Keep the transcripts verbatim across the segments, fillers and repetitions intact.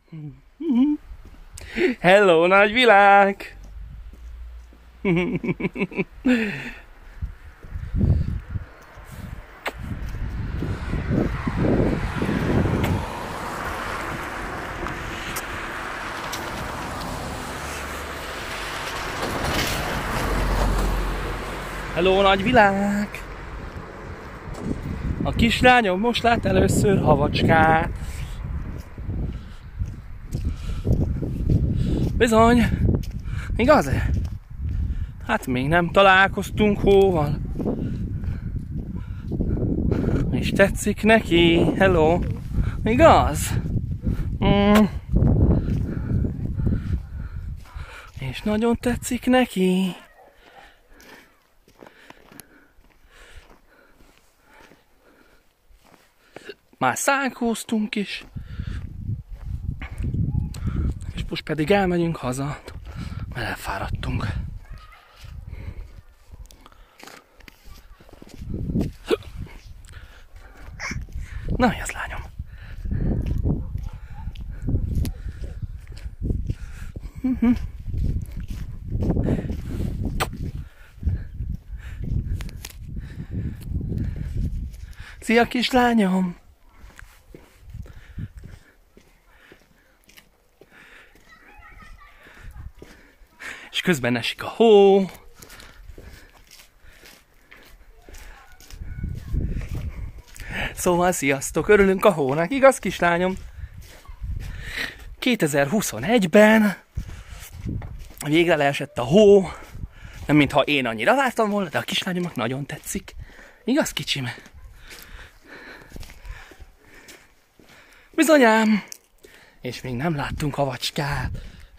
Hello, nagyvilág! Hello, nagyvilág! A kislányom most lát először havacskát. Bizony, igaz? Hát még nem találkoztunk hóval. És tetszik neki, hello, igaz? Mm. És nagyon tetszik neki. Már szánkóztunk is. És most pedig elmegyünk haza, mert elfáradtunk. Na, mi az, lányom? Szia, kislányom! És közben esik a hó. Szóval sziasztok, örülünk a hónak, igaz, kislányom? kétezer-huszonegyben végre leesett a hó. Nem mintha én annyira vártam volna, de a kislányomnak nagyon tetszik. Igaz, kicsim? Bizonyám! És még nem láttunk havacskát.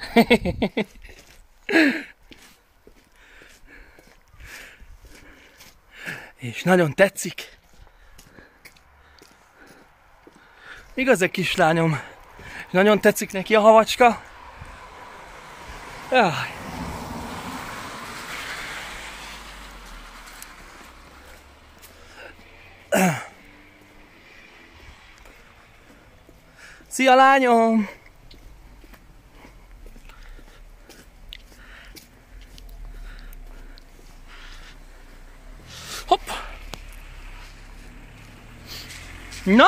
És nagyon tetszik. Igaz, egy kislányom? Nagyon tetszik neki a havacska? Jaj. Szia, lányom! Hopp! Na?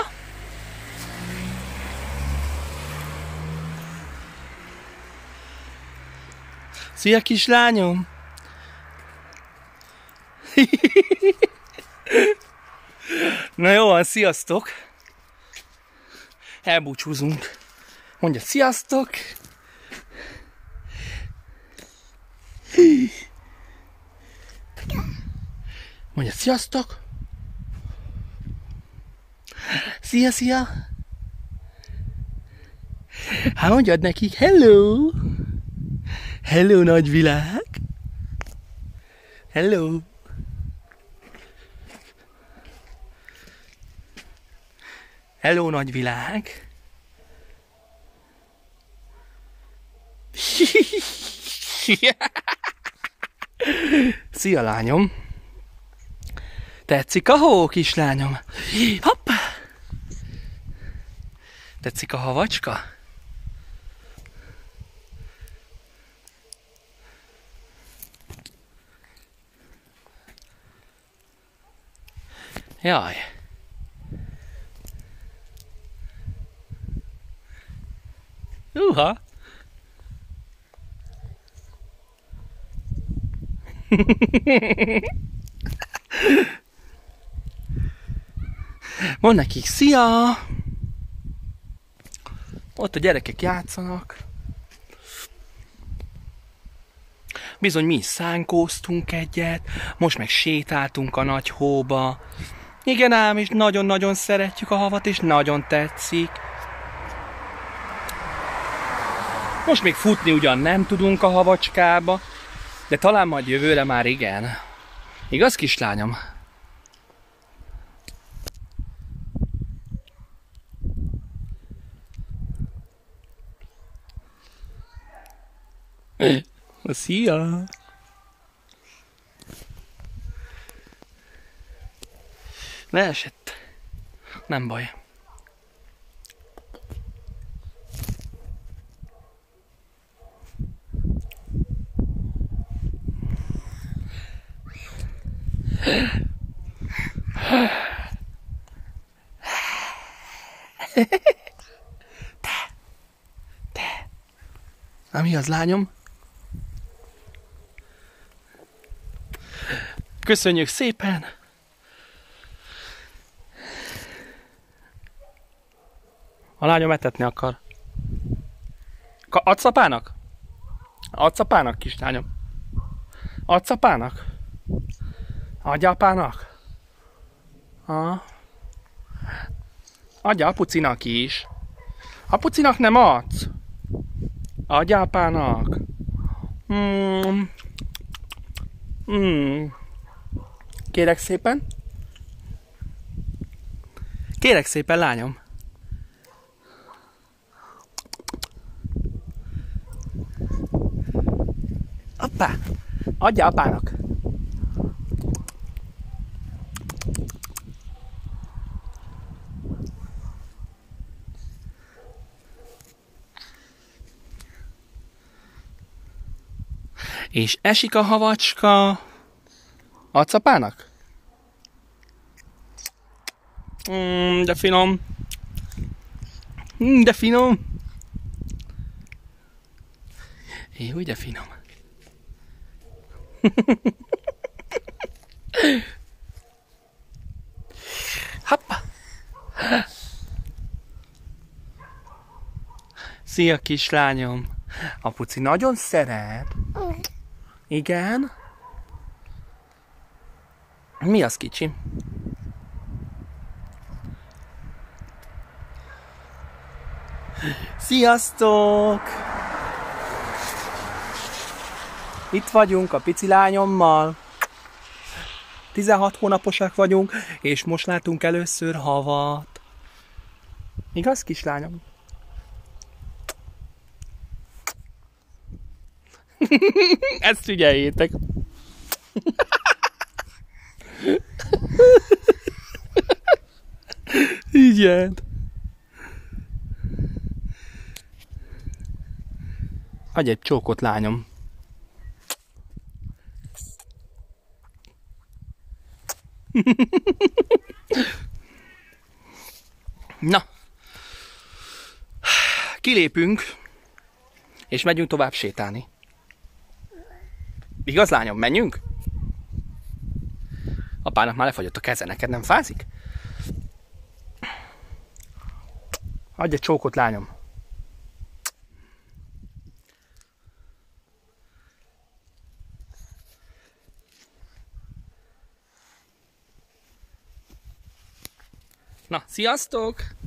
Szia, kislányom! Na jó van, sziasztok! Elbúcsúzunk. Mondja, sziasztok! Mondja, sziasztok! Szia, szia! Hát mondjad nekik, hello! Hello, nagyvilág! Hello! Hello, nagyvilág! Szia, lányom! Tetszik a hó, kislányom? Hopp! Tetszik a havacska? Jaj! Uha! Mondd nekik, szia! Ott a gyerekek játszanak. Bizony mi is szánkóztunk egyet, most meg sétáltunk a nagy hóba. Igen ám, és nagyon-nagyon szeretjük a havat, és nagyon tetszik. Most még futni ugyan nem tudunk a havacskába, de talán majd jövőre már igen. Igaz, kislányom? Szia! Leesett. Nem baj. Te! Te! Na mi az, lányom? Köszönjük szépen! A lányom etetni akar. Ka- adsz apának? Adsz apának, kislányom? Adsz apának? Adja apának? Ha? Adja apucinak is. Apucinak nem adsz? Adja apának? Mm. Mm. Kérek szépen? Kérek szépen, lányom. Appá! Adja apának! És esik a havacska. Adsz apának? Mm, de finom. Mm, de finom. Jó, de finom. Hoppá. Szia, kislányom. Apuci nagyon szeret. Igen? Mi az, kicsi? Sziasztok! Itt vagyunk a pici lányommal. tizenhat hónaposak vagyunk, és most látunk először havat. Igaz, kislányom? Ezt figyeljétek! Igen. Adj egy csókot, lányom. Na. Kilépünk, és megyünk tovább sétálni. Igaz, lányom, menjünk? Apának már lefagyott a keze, neked nem fázik? Adj egy csókot, lányom. Na, sziasztok!